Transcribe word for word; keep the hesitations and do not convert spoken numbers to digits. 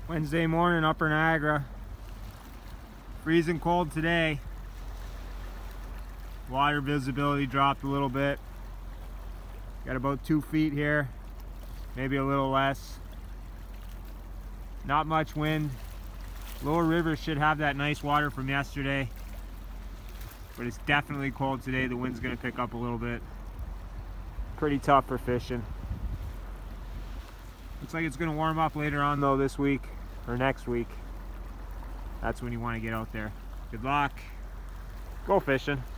Wednesday morning, Upper Niagara. Freezing cold today. Water visibility dropped a little bit. Got about two feet here, maybe a little less. Not much wind. Lower River should have that nice water from yesterday, but it's definitely cold today. The wind's gonna pick up a little bit. Pretty tough for fishing. Looks like it's gonna warm up later on though this week or next week. That's when you want to get out there. Good luck. Go fishing.